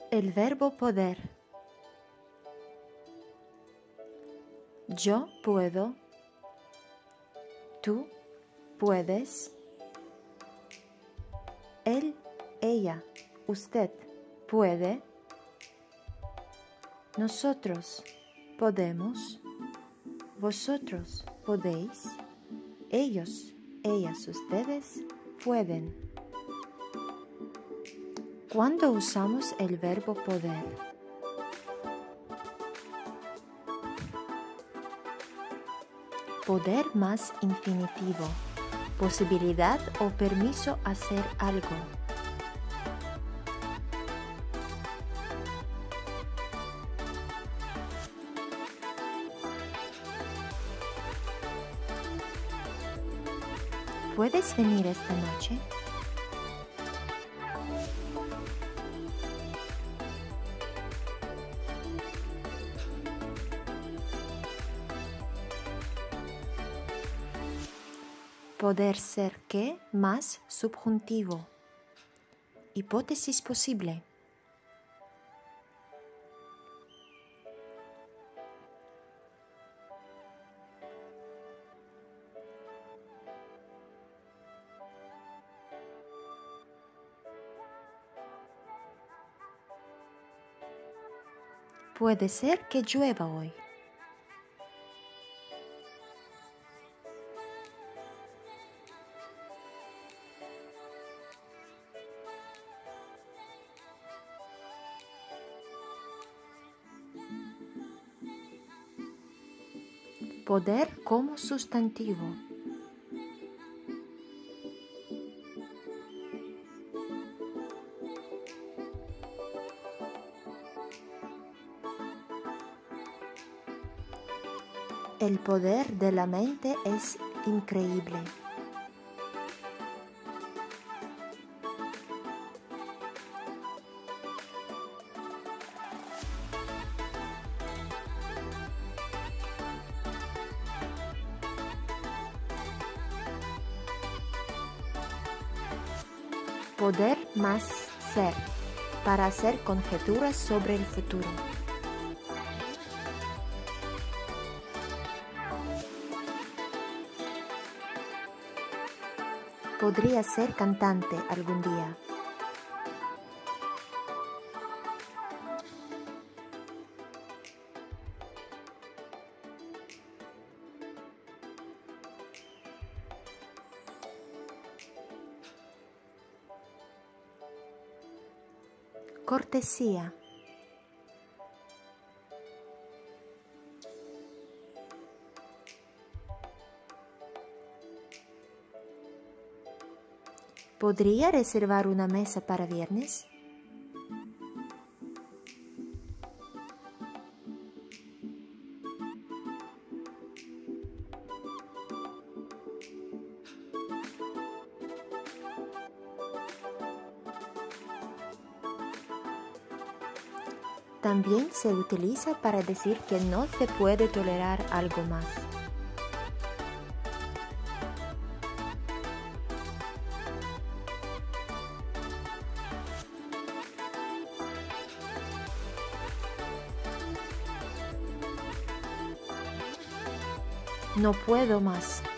El verbo poder. Yo puedo. Tú puedes. Él, ella, usted puede. Nosotros podemos. Vosotros podéis. Ellos, ellas, ustedes pueden. ¿Cuándo usamos el verbo poder? Poder más infinitivo, posibilidad o permiso a hacer algo. ¿Puedes venir esta noche? Poder ser que más subjuntivo. Hipótesis posible. Puede ser que llueva hoy. Poder como sustantivo. El poder de la mente es increíble. Poder más ser, para hacer conjeturas sobre el futuro. Podría ser cantante algún día. Cortesía. ¿Podría reservar una mesa para viernes? También se utiliza para decir que no se puede tolerar algo más. No puedo más.